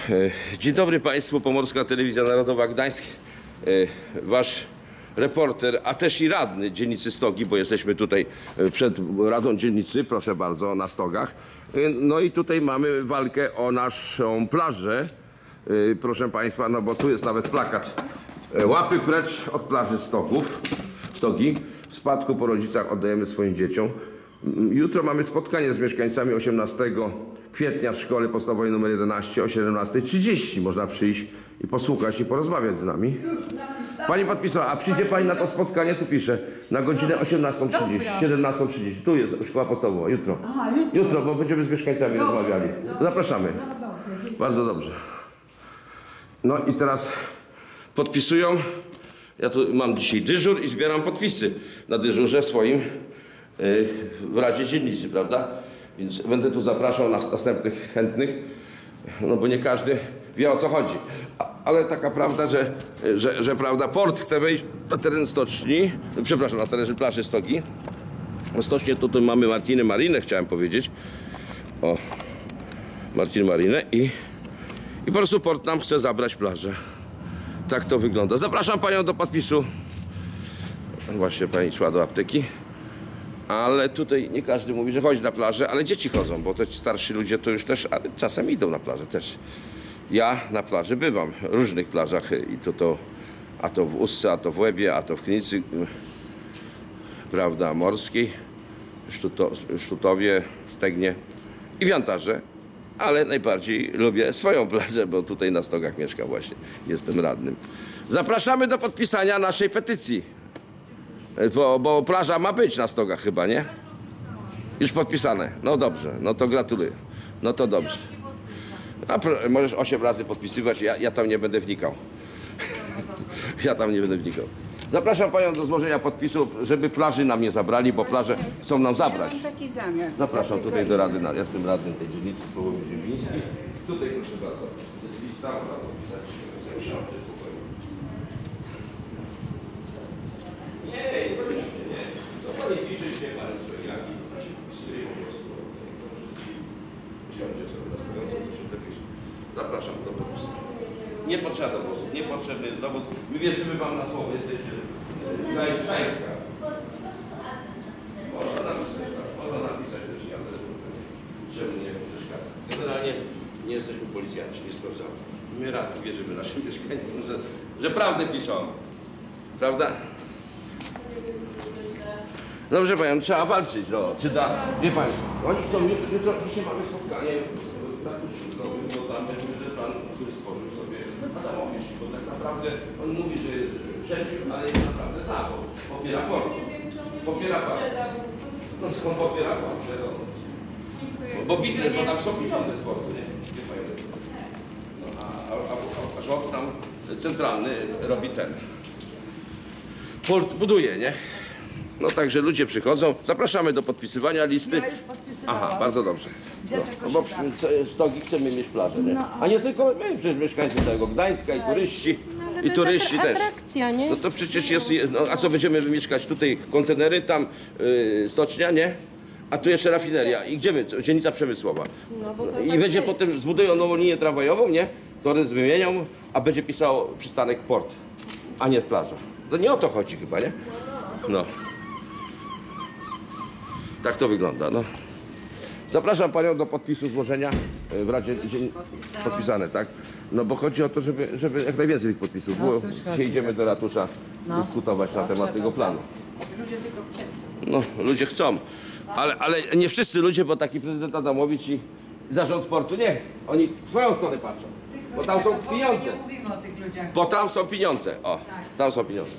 Dzień dobry Państwu, Pomorska Telewizja Narodowa Gdańsk. Wasz reporter, a też i radny dzielnicy Stogi, bo jesteśmy tutaj przed Radą Dzielnicy, proszę bardzo, na Stogach. No i tutaj mamy walkę o naszą plażę, proszę Państwa, no bo tu jest nawet plakat. Łapy precz od plaży Stogi. W spadku po rodzicach oddajemy swoim dzieciom. Jutro mamy spotkanie z mieszkańcami 18 kwietnia w szkole podstawowej nr 11 o 17:30. Można przyjść i posłuchać i porozmawiać z nami. Pani podpisała, a przyjdzie Pani na to spotkanie, tu pisze, na godzinę 18:30, 17:30. Tu jest szkoła podstawowa, jutro. Aha, Jutro, bo będziemy z mieszkańcami rozmawiali. Zapraszamy. Bardzo dobrze. No i teraz podpisują. Ja tu mam dzisiaj dyżur i zbieram podpisy na dyżurze swoim w Radzie Dzielnicy, prawda? Więc będę tu zapraszał następnych chętnych, no bo nie każdy wie, o co chodzi. Ale taka prawda, że prawda, port chce wejść na teren stoczni, przepraszam, na teren plaży Stogi. No stocznie tutaj mamy Martinę Marinę, chciałem powiedzieć. O, Martinę Marinę i po prostu port nam chce zabrać plażę. Tak to wygląda. Zapraszam Panią do podpisu. Właśnie Pani szła do apteki. Ale tutaj nie każdy mówi, że chodzi na plażę, ale dzieci chodzą, bo te starsi ludzie to już też, ale czasem idą na plażę też. Ja na plaży bywam, w różnych plażach i a to w Ustce, a to w Łebie, a to w Krynicy, prawda, Morskiej, Sztutowie, Stegnie i w Jantarze. Ale najbardziej lubię swoją plażę, bo tutaj na Stogach mieszkam właśnie, jestem radnym. Zapraszamy do podpisania naszej petycji. Bo plaża ma być na Stogach chyba, nie? Już podpisane. No dobrze, no to gratuluję. No to dobrze. Możesz 8 razy podpisywać, ja tam nie będę wnikał. Ja tam nie będę wnikał. Zapraszam Panią do złożenia podpisu, żeby plaży nam nie zabrali, bo plaże chcą nam zabrać. Mam taki zamiar. Zapraszam tutaj do Rady, ja jestem radnym tej dzielnicy z połowy Ziemińskiej. Tutaj proszę bardzo, to jest lista, można podpisać. Nie, nie. To Pani pisze, gdzie Pani jaki podpisuje po prostu. Usiądzie sobie na stojąco, zapraszam do podpisu. Nie potrzeba dowodu, niepotrzebny jest dowód. My wierzymy Wam na słowo, jesteście gdańska. Można napisać też nie, ale czemu nie przeszkadza. Generalnie nie jesteśmy policjanci, nie sprawdzamy. My radni wierzymy naszym mieszkańcom, że prawdę piszą. Prawda? Dobrze Panią, trzeba walczyć, no. Czy da, wie Państwo, oni chcą, jutro dzisiaj mamy spotkanie bo tam będzie Pan, który stworzył sobie Adamowicz, bo tak naprawdę on mówi, że jest przeciw, ale jest naprawdę za, bo popiera port. Popiera port. No skąd popiera port? Bo biznes, bo tam są pieniądze z portu, nie? No, a rząd tam centralny robi ten. Port buduje, nie? No także ludzie przychodzą. Zapraszamy do podpisywania listy. Ja już podpisywałam. Aha, bardzo dobrze. No bo Stogi chcemy mieć plażę, nie? No. A nie tylko my, przecież mieszkańcy całego Gdańska i turyści. I turyści też. Atrakcja, nie? No to przecież jest, no, a co będziemy mieszkać tutaj? Kontenery, tam stocznia, nie? A tu jeszcze rafineria. I gdzie my? Dzielnica Przemysłowa. No, bo to I tak będzie jest. potem, zbudują nową linię tramwajową, nie? Tory wymienią, a będzie pisało przystanek port, a nie plaża. To nie o to chodzi chyba, nie? No. Tak to wygląda, no. Zapraszam Panią do podpisu złożenia w Radzie podpisane, tak? No bo chodzi o to, żeby jak najwięcej tych podpisów było. Dzisiaj idziemy do ratusza dyskutować na temat tego planu. No, ludzie chcą. Ale nie wszyscy ludzie, bo taki prezydent Adamowicz i zarząd portu nie. Oni w swoją stronę patrzą. Bo tam są pieniądze. Mówimy o tych ludziach. Bo tam są pieniądze. O, tam są pieniądze.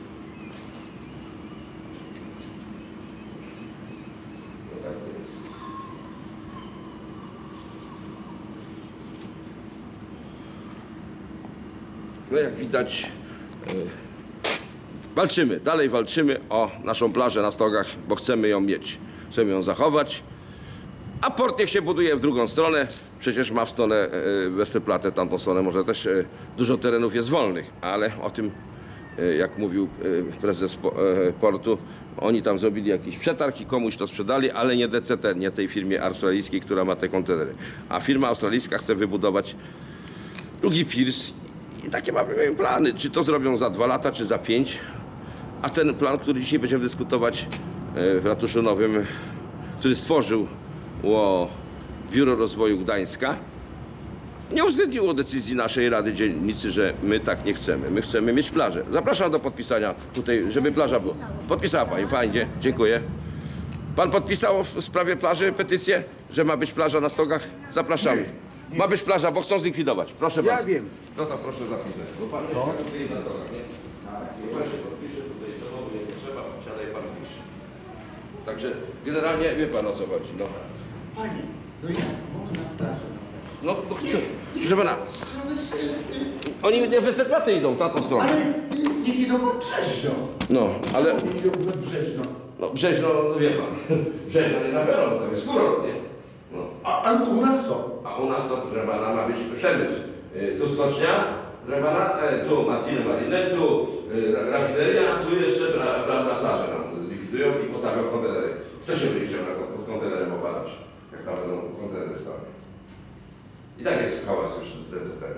No jak widać, walczymy, dalej walczymy o naszą plażę na Stogach, bo chcemy ją mieć, chcemy ją zachować. A port niech się buduje w drugą stronę, przecież ma w stronę Westerplatte, tamtą stronę może też dużo terenów jest wolnych, ale o tym, jak mówił prezes portu, oni tam zrobili jakiś przetarg i komuś to sprzedali, ale nie DCT, nie tej firmie australijskiej, która ma te kontenery. A firma australijska chce wybudować drugi pirs i takie mamy plany. Czy to zrobią za 2 lata, czy za 5. A ten plan, który dzisiaj będziemy dyskutować w Ratuszu Nowym, który stworzył Biuro Rozwoju Gdańska, nie uwzględniło decyzji naszej Rady Dzielnicy, że my tak nie chcemy. My chcemy mieć plażę. Zapraszam do podpisania tutaj, żeby plaża była. Podpisała Pani, fajnie, dziękuję. Pan podpisał w sprawie plaży petycję, że ma być plaża na Stogach? Zapraszamy. Ma być plaża, bo chcą zlikwidować. Proszę bardzo. Ja wiem. No to proszę zapisać. Bo pan mieszka tutaj na Stogach, nie? Nie pan się podpisze tutaj, to w ogóle nie potrzeba, siadaj pan pisze. Także generalnie wie pan o co chodzi, no. Panie, no jak można plażę? No chcę. Proszę pana, oni nie Westerplatte idą w tamtą stronę. Ale niech idą pod Brzeźno. No, ale... Idą pod Brzeźno. No Brzeźno, no wie pan. Brzeźno nie zabiorą, bo to jest kurort, nie? No. A u nas co? A u nas to, proszę pana, ma być przemysł. Tu stocznia, proszę pana, tu Martiny Marine, tu rafineria, a tu jeszcze prawda, plażę nam zlikwidują i postawią kontenery. Kto się będzie chciał pod kontenerem opalać, jak tam będą kontenery stawiać? I tak jest hałas już z DCT.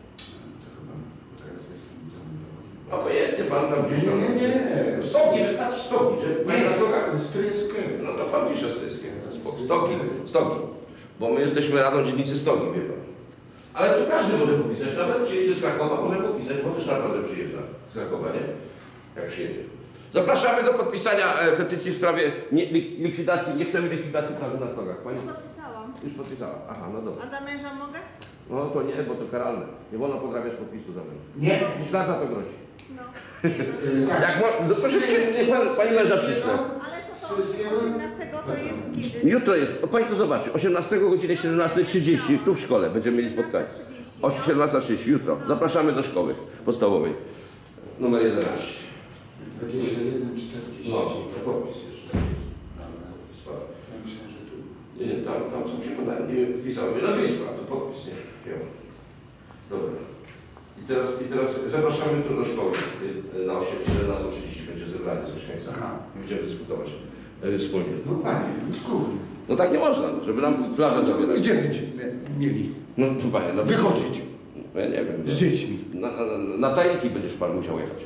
No pojęcie pan tam gdzieś tam. Nie. Stogi, wystarczy stogi, że pan na stogach. Stryjskiego. No to pan pisze Stryjskiego. Stogi. Bo my jesteśmy Radą Dzielnicy Stogi, wie pan. Ale tu każdy może podpisać, nawet przyjedzie z Krakowa, może podpisać, bo też naprawdę przyjeżdża z Krakowa, nie? Jak przyjedzie. Zapraszamy do podpisania petycji w sprawie likwidacji, nie chcemy likwidacji plaży na Stogach. Pani Podpisałam. już podpisała. Aha, no dobra. A za męża mogę? No to nie, bo to karalne. Nie wolno podrabiać podpisu za mną. Nie. 5 lat za to grozi. No. Tak. Jak proszę pani męża przyszła. Ale co to 18 to jest kiedy? Jutro jest, pani to zobaczy, 18 godzinie 17:30 tu w szkole będziemy mieli spotkanie. O 17:30 jutro. Zapraszamy do szkoły podstawowej. Numer 11. 21, 40. No, to podpis jeszcze. Ja myślę, że tu. Nie, tam co się podaje, nie wpisałem. Nazwisko, a to podpis, nie. Jo. Dobra. I teraz zapraszamy tu do szkoły. Na 17:30 będzie zebranie z mieszkańcami. Aha. Będziemy dyskutować wspólnie. No panie, skóry. No tak nie można, żeby nam plażę zabierać. Gdzie będziemy mieli No tu panie, no wychodzić ja nie wiem. z dziećmi? Na Tahiti będziesz pan musiał jechać.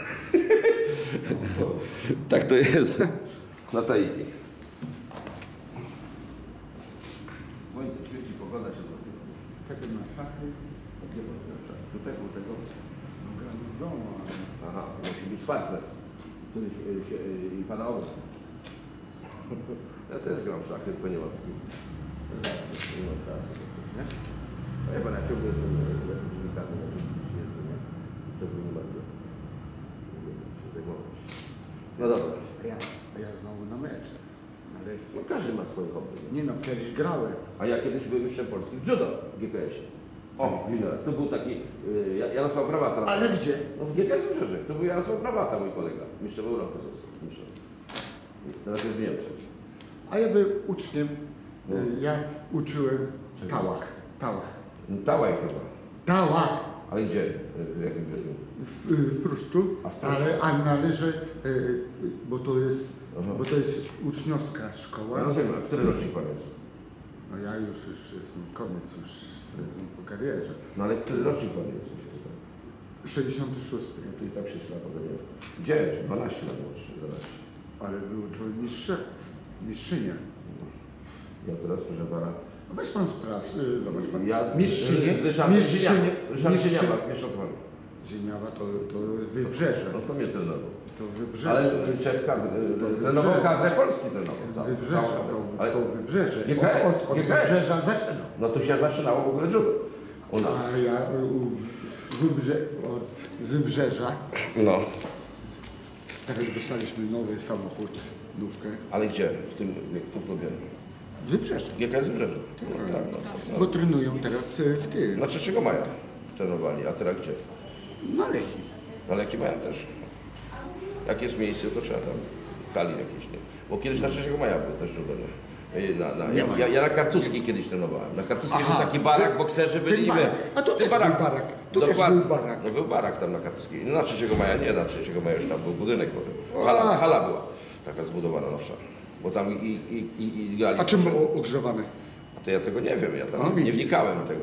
Tak to jest. Na Tahiti. Słońce świeci, pogoda się zrobiła. Czekaj na szachy. Tutaj u tego. Gram w domu, ale... Aha, musi być partner, który się i pana owoc. Ja też gram w szachy, tylko nie łatwiej. Nie mam czasu. Nie? A ja pana ciągle jestem dziennikarzem, oczywiście jest, nie? To by nie bardzo się zajmować. No dobra. A ja znowu na mecz. Na Lechii. No każdy ma swoje hobby. Nie? Nie no, kiedyś grałem. A ja kiedyś byłem mistrzem Polski w judo w GKS-ie. O, junior. Tu był taki Jarosław Brawata. Ale gdzie? No w GKS Wybrzeże. To był Jarosław Brawata, mój kolega. Mistrzem Europy został. Mistrzem. Teraz jest w Niemczech. A ja byłem uczniem. No. Ja uczyłem Tałach. No, Tałaj chyba. Tałach. Ale gdzie? W jakim wieku? W Pruszczu, A w Pruszczu. ale należy, bo to jest, Aha. uczniowska szkoła. Ja rozumiem, który rocznik pan jest? No ja już jestem koniec, już jestem po karierze. No ale który rocznik pan jest? 66. No to i tak 6 lat ode mnie. Gdzie? 12 lat młodszy. 12. Ale wyuczyłem mistrzynię. Ja teraz, proszę pana. No weź pan sprawdź, zobacz pan. Ja Mistrzynię, Ryszard Zieniawa. Zieniawa to jest Wybrzeże. No to mnie trenował. To Wybrzeże. Ale szef kadry, trenował kadrę Polski trenował. Wybrzeże, Ale to Wybrzeże. GKS, Od GKS. Wybrzeża zaczynał. No to się zaczynało w ogóle judo u nas. A ja od Wybrzeża, No. teraz dostaliśmy nowy samochód, nówkę. Ale gdzie? W tym klubie? Wybrzeże. GKS Wybrzeże. Tak, no. Bo trenują teraz w tym, Na 3 maja trenowali, a teraz gdzie? na Lechii. Na Leki mają też. Jak jest miejsce, to trzeba tam hali jakieś, nie? Bo kiedyś na 3 maja był też judo, nie? Ja na Kartuskiej kiedyś trenowałem. Na Kartuskiej był taki barak, bokserzy byli ten i my. barak. A to W tym też był barak. To też Dokładnie. był barak. No był barak tam na Kartuskiej. No na 3 maja nie, na 3 maja już tam był budynek potem. A. Hala była taka zbudowana nowsza. Bo tam i grali. A czym było ogrzewane? A to ja tego nie wiem, ja tam A, nie widzisz. wnikałem w tego.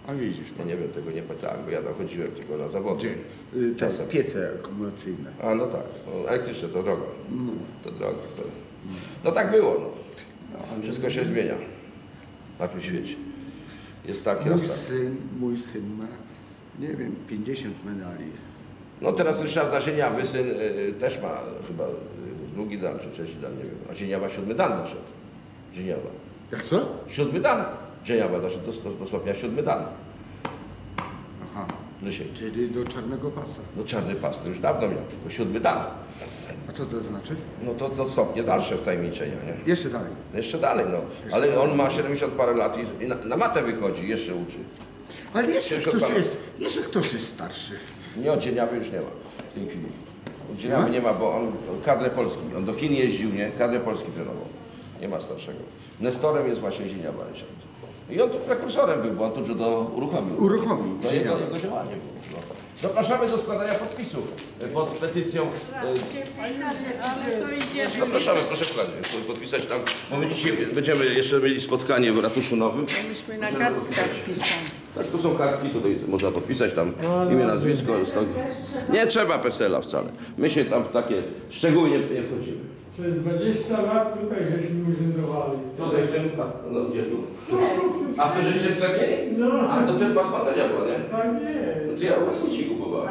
A widzisz Ja pan. nie wiem, tego nie pytałem, bo ja dochodziłem tylko na zawody. Gdzie? Te Czasem. piece akumulacyjne. A no tak, no, elektryczne to droga. To droga. To... No tak było. No. Wszystko się zmienia na tym świecie. Jest tak, Mój raz tak. mój syn ma, nie wiem, 50 medali. No teraz Ryszarda Zieniawy syn też ma chyba drugi dan czy trzeci dan, nie wiem. A Zieniawa 7 dan doszedł. Zieniawa. Jak co? 7 dan. Zieniawa doszedł do stopnia 7 dan. Aha, Dzisiaj. czyli do czarnego pasa. No czarny pas to już dawno miał, tylko 7 dan. A co to znaczy? No to stopnie dalsze wtajemniczenia, nie? Jeszcze dalej. Jeszcze dalej, no. Ale on ma 70 parę lat i na matę wychodzi, jeszcze uczy. Ale jeszcze 70 ktoś parę. jeszcze ktoś jest starszy. Nie, od Zieniawy już nie ma w tej chwili. Od Zieniawy nie ma, bo on kadrę Polski, on do Chin jeździł, nie? Kadrę Polski trenował. Nie ma starszego. Nestorem jest właśnie Zieniawa Ryszard. I on tu prekursorem był, bo on tu judo uruchomił. Uruchomił. To jego działanie było. No. Zapraszamy do składania podpisu pod petycją. Ale to idzie. Zapraszamy, proszę podpisać tam, bo my dzisiaj będziemy jeszcze mieli spotkanie w Ratuszu Nowym. Myśmy na kartkach pisali. Tak, tu są kartki, tutaj można podpisać tam imię, nazwisko. Nie trzeba PESEL-a wcale. My się tam w takie szczegóły nie wchodzimy. Przez 20 lat tutaj żeśmy urzędowali. Tutaj w tym, no gdzie tu? A to żeście sklepili? No. A to ten pas patelnia była, nie? Tak nie. No to ja u was nic kupowałem.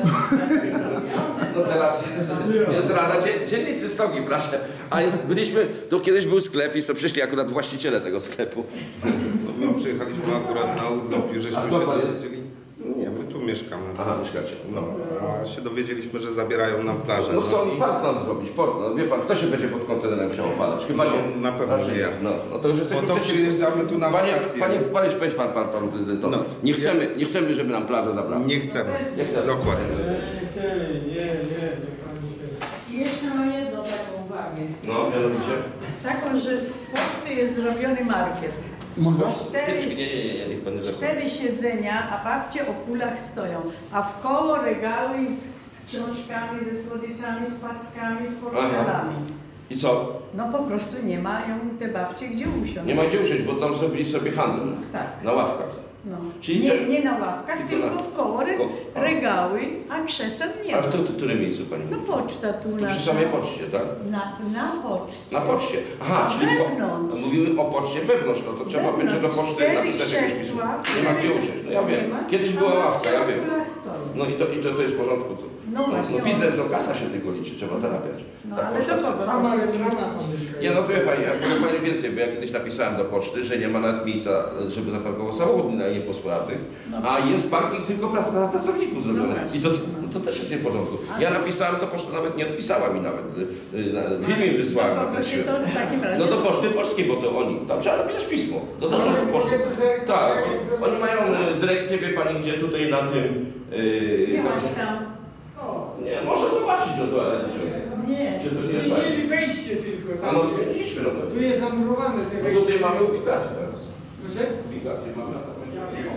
No teraz jest rada dzielnicy Stogi, proszę. A byliśmy, to kiedyś był sklep i so przyszli akurat właściciele tego sklepu. No, my przyjechaliśmy akurat na urlop i żeśmy A się skąd pan jest? dowiedzieli. Nie, my tu mieszkamy. Aha, mieszkacie. No, a się dowiedzieliśmy, że zabierają nam plażę. No chcą port nam zrobić, port. No wie pan, kto się będzie pod kontenerem chciał opalać? Chyba nie. No, na pewno Raczej nie ja. No to już jesteśmy Bo to przeciwko. przyjeżdżamy tu na wakacje. Powiedz panu prezydentowi. No. Nie chcemy, żeby nam plażę zabrała. Nie chcemy. Nie chcemy. Dokładnie. Nie chcemy, nie pan się. I jeszcze mam jedną taką uwagę. No, mianowicie. Z taką, że z poczty jest zrobiony market. Można? Nie, niech pan nie zaczyna. 4 siedzenia, a babcie o kulach stoją. A w koło regały z książkami, ze słodyczami, z paskami, z portfelami. I co? No po prostu nie mają te babcie gdzie usiąść. Nie ma gdzie usiąść, bo tam zrobili sobie handel. Tak. Na ławkach. No. Czyli Nie na ławkach, tylko tylko na- w koło a. regały, a krzeseł nie A ma. w którym miejscu pani? No poczta tu Tu na... przy samej poczcie, tak? Na poczcie. Na poczcie. Aha, A czyli wewnątrz. mówimy o poczcie wewnątrz, no to trzeba będzie do poczty 4 napisać jakieś pismo. krzesła, Nie ma gdzie usiąść, no ja wiem. nie ma. Kiedyś A była babcie ławka, ja o wiem. kulach stoją. No i to jest w porządku. No właśnie. No biznes, no kasa się tylko liczy, trzeba zarabiać. No Tak, ale koszta do chce. kogo? Sama reklama. Nie, no to wie pani, ja powiem pani więcej, bo ja kiedyś napisałem do poczty, że nie ma nawet miejsca, żeby zaparkował samochód na niepospolitych, a jest parking tylko dla pracowników zrobiony. No I to też jest nie w porządku. Ja napisałem, to poczta nawet nie odpisała mi nawet. Film im wysłałem. Do kogo się to w takim razie... No do Poczty Polskiej, bo to oni. Tam trzeba napisać pismo. Do zarządu poczty. Tak, oni mają dyrekcję, wie pani, gdzie tutaj na tym... Nie tam- masz tam. nie, może zobaczyć do toalety. Nie. Czy to nie jest tak? Zmienili wejście tylko. A Tam. no zmieniliśmy, no to. Tu jest zamurowane te No wejście. tutaj mamy ubikację teraz. Proszę? Ubikację mamy na taką.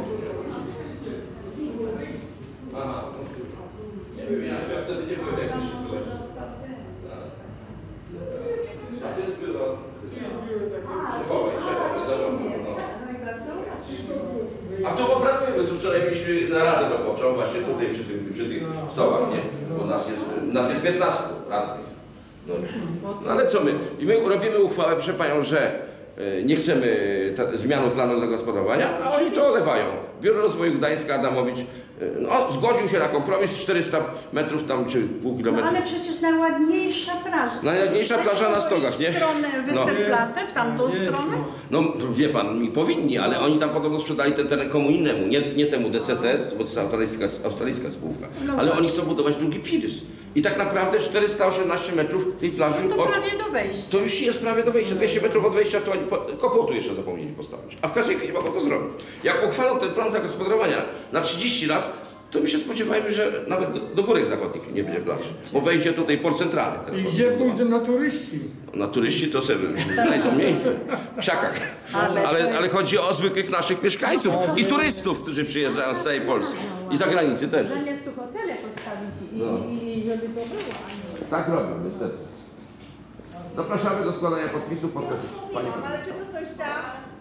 Aha. Nie wiem, ja wtedy nie byłem jakiś... A to jest biuro Tu jest biuro takie. szefowej zarządu. No. A tu opracujemy, tu wczoraj mieliśmy naradę roboczą właśnie tutaj przy tych stołach, nie? Bo nas jest 15 radnych. No ale co my? I my robimy uchwałę, proszę panią, że nie chcemy zmiany planu zagospodarowania, a oni to olewają. Biuro Rozwoju Gdańska, Adamowicz, no, zgodził się na kompromis 400 metrów tam, czy pół No kilometra. ale przecież najładniejsza plaża. Najładniejsza plaża na Stogach, nie? W stronę Westerplatte, w tamtą Jest, stronę? No wie pan, mi powinni, ale oni tam podobno sprzedali ten teren komu innemu, nie temu DCT, bo to jest australijska spółka, No ale właśnie. oni chcą budować drugi pirs. I tak naprawdę 418 metrów tej plaży No to prawie do wejścia. to już jest prawie do wejścia. 200 metrów od wejścia to oni kopułtu jeszcze zapomnieli postawić. A w każdej chwili mogą to zrobić. Jak uchwalą ten plan zagospodarowania na 30 lat, to my się spodziewajmy, że nawet do Górek Zachodnich nie będzie plaży. Bo wejdzie tutaj port centralny. Teraz I gdzie pójdą na turyści? na turyści to sobie znajdą miejsce w krzakach. Ale chodzi o zwykłych naszych mieszkańców i turystów, którzy przyjeżdżają z całej Polski. I za granicy też. Zamiast tu hotele postawić i żeby to było, a nie... Tak robią, niestety. Zapraszamy do składania podpisu pod Mówiłam, ale czy to coś da?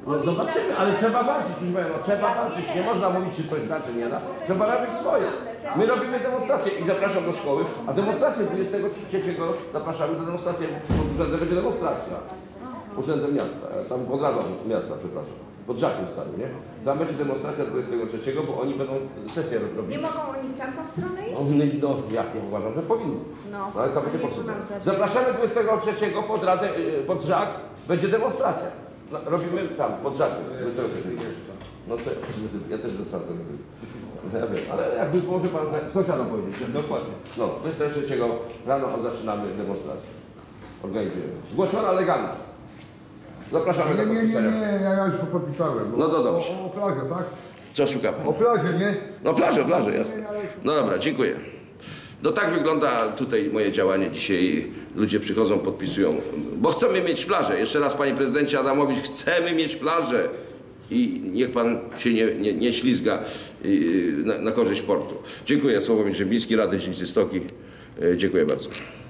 No zobaczymy, ale trzeba walczyć, proszę pana, no, trzeba walczyć. Nie można mówić, czy coś da, czy nie da. Trzeba robić swoje. My robimy demonstrację i zapraszam do szkoły, a demonstrację 23 zapraszamy do demonstracji, bo pod urzędem będzie demonstracja. Urzędem miasta, tam pod radą miasta, przepraszam. Pod Żakiem stanie, nie? Tam będzie demonstracja 23, bo oni będą sesję robić. Nie mogą oni w tamtą stronę iść? No, ja nie uważam, że powinni. No, Ale to a będzie nie tu potrzebne. nam zabiera. Zapraszamy 23 pod radę, pod Żak, będzie demonstracja. No, robimy tam, pod Żakiem, 23. No to ja też dostanę. Ja wiem, ale jakby może pan sąsiadom powiedzieć. Nie? Dokładnie. No, 23 rano zaczynamy demonstrację. Organizujemy. Zgłoszona legalna. Zapraszamy do podpisania. Nie, ja już podpisałem. No to dobrze. O plażę, tak? Co szuka pan? O plażę, nie? No plażę, jasne. No dobra, dziękuję. No tak wygląda tutaj moje działanie dzisiaj. Ludzie przychodzą, podpisują, bo chcemy mieć plażę. Jeszcze raz, panie prezydencie Adamowicz, chcemy mieć plażę. I niech pan się nie ślizga na korzyść portu. Dziękuję. Sławomir Ziembiński, Rady Dzielnicy Stoki. Dziękuję bardzo.